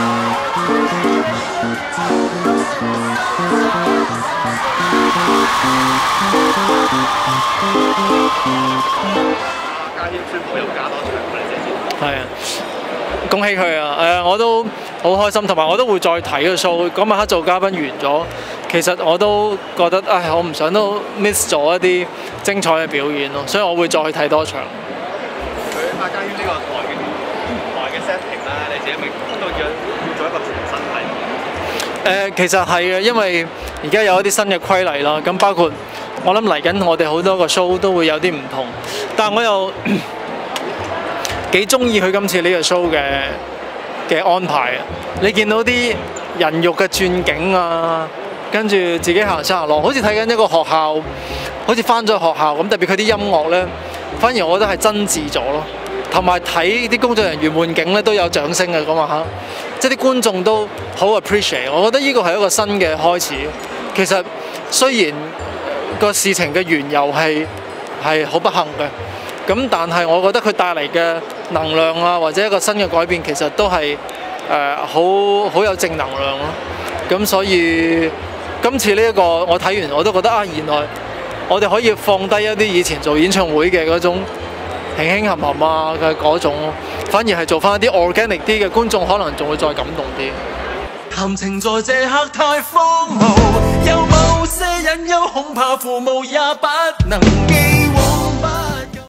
家謙宣布又加多場，我哋謝謝。 係啊，恭喜佢啊！我都好開心，同埋我都會再睇個 show。嗰晚黑做嘉賓完咗，其實我都覺得，我唔想都 miss 咗一啲精彩嘅表演咯，所以我會再去睇多場。 佢家謙呢個台嘅 setting 啦，你自己咪都要做一個重新睇。 其實係嘅，因為而家有一啲新嘅規例啦，咁包括我諗嚟緊我哋好多個 show 都會有啲唔同，但係我又幾中意佢今次呢個 show 嘅安排啊！你見到啲人肉嘅轉景啊，跟住自己行上行落，好似睇緊一個學校，好似翻咗學校咁。特別佢啲音樂呢，反而我覺得係真摯咗咯。同埋睇啲工作人員換景咧都有掌聲嘅咁啊，即係啲觀眾都好 appreciate。我覺得呢個係一個新嘅開始。其實雖然個事情嘅緣由係好不幸嘅，咁但係我覺得佢帶嚟嘅能量啊，或者一個新嘅改變，其實都係好有正能量咯。咁所以今次呢一個我睇完我都覺得原來我哋可以放低一啲以前做演唱會嘅嗰種輕輕含含啊嘅嗰種，反而係做翻一啲 organic 啲嘅，觀眾可能仲會再感動啲。 談情在這刻太荒謬，有某些隱憂，恐怕父母也不能記。